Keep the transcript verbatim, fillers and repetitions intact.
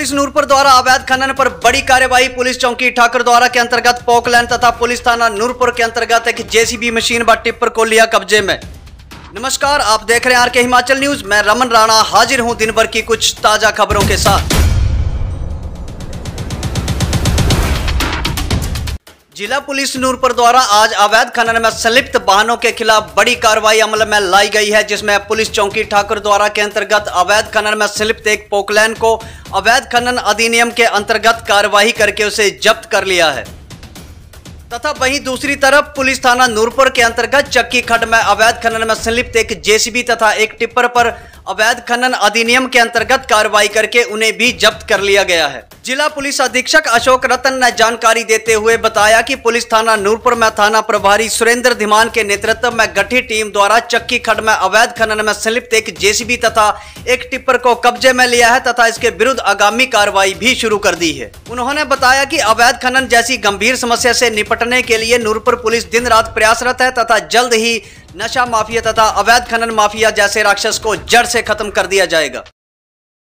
Police Nurpur द्वारा अवैध खनन पर बड़ी कार्यवाही। पुलिस चौकी ठाकुर द्वारा के अंतर्गत पोकलैंड तथा पुलिस थाना नूरपुर के अंतर्गत एक जेसीबी मशीन व टिप्पर को लिया कब्जे में। नमस्कार, आप देख रहे हैं आर के हिमाचल न्यूज। मैं रमन राणा हाजिर हूं दिन भर की कुछ ताजा खबरों के साथ। जिला पुलिस नूरपुर द्वारा आज अवैध खनन में संलिप्त वाहनों के खिलाफ बड़ी कार्रवाई अमल में लाई गई है, जिसमें पुलिस चौकी ठाकुर द्वारा के अंतर्गत अवैध खनन में संलिप्त एक पोकलैंड को अवैध खनन अधिनियम के अंतर्गत कार्रवाई करके उसे जब्त कर लिया है तथा वहीं दूसरी तरफ पुलिस थाना नूरपुर के अंतर्गत चक्की खड्ड में अवैध खनन में संलिप्त एक जेसीबी तथा एक टिप्पर पर अवैध खनन अधिनियम के अंतर्गत कार्रवाई करके उन्हें भी जब्त कर लिया गया है। जिला पुलिस अधीक्षक अशोक रतन ने जानकारी देते हुए बताया कि पुलिस थाना नूरपुर में थाना प्रभारी सुरेंद्र धीमान के नेतृत्व में गठित टीम द्वारा चक्की खड्ड में अवैध खनन में संलिप्त एक जेसीबी तथा एक टिप्पर को कब्जे में लिया है तथा इसके विरुद्ध आगामी कार्रवाई भी शुरू कर दी है। उन्होंने बताया कि अवैध खनन जैसी गंभीर समस्या से निपटने के लिए नूरपुर पुलिस दिन रात प्रयासरत है तथा जल्द ही नशा माफिया तथा अवैध खनन माफिया जैसे राक्षस को जड़ से खत्म कर दिया जाएगा।